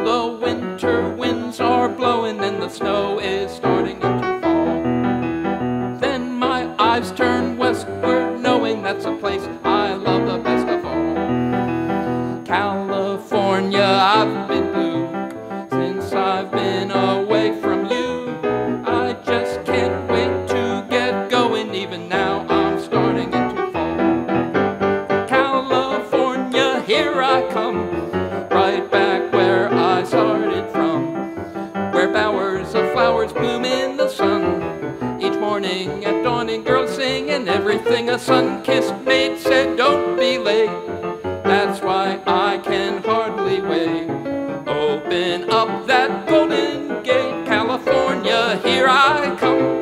The winter winds are blowing and the snow is starting to fall. Then my eyes turn westward, knowing that's a place I love the best of all. California, I've been blue since I've been away from you. I just can't wait to get going, even now I'm starting into fall. California, here I come, right back where I started from, where bowers of flowers bloom in the sun. Each morning at dawning, girls sing, and everything a sun-kissed maid said, don't be late. That's why I can hardly wait. Open up that golden gate, California, here I come.